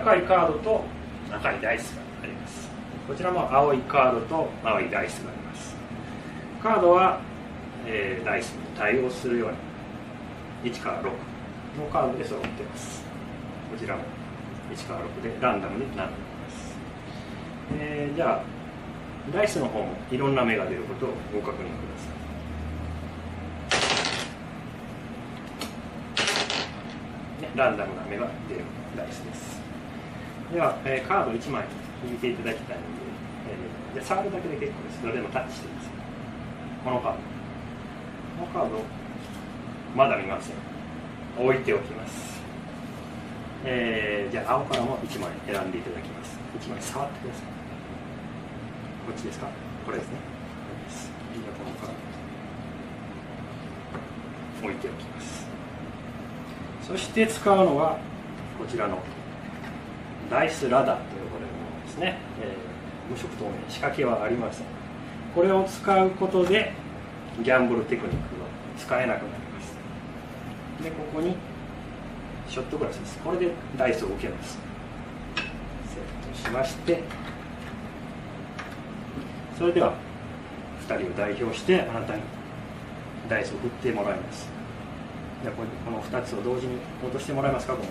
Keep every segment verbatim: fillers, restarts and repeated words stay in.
赤いカードと赤いダイスがあります。こちらも青いカードと青いダイスがあります。カードは、えー、ダイスに対応するようにいちからろくのカードで揃っています。こちらもいちからろくでランダムになっています。えー、じゃあダイスの方もいろんな目が出ることをご確認ください。ランダムな目が出るダイスです。では、えー、カードいちまい引いていただきたいので、えー、で触るだけで結構です。どれでもタッチしてください。このカード。このカード、まだ見ません。置いておきます。えー、じゃあ、青からもいちまい選んでいただきます。いちまい触ってください。こっちですか？これですね。これです。じゃあ、このカード、置いておきます。そして使うのはこちらのダイスラダーと呼ばれるものですね、えー、無色透明、仕掛けはありません。これを使うことでギャンブルテクニックが使えなくなります。でここにショットグラスです。これでダイスを受けます。セットしまして、それではふたりを代表してあなたにダイスを振ってもらいます。じゃあこのふたつを同時に落としてもらえますか。ここ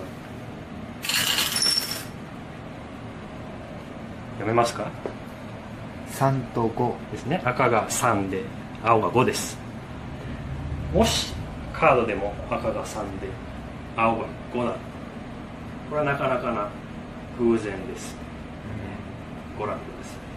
読めますか。 さんとごですね。赤がさんで青がごです。もしカードでも赤がさんで青がごなら、これはなかなかな偶然です。ご覧ください。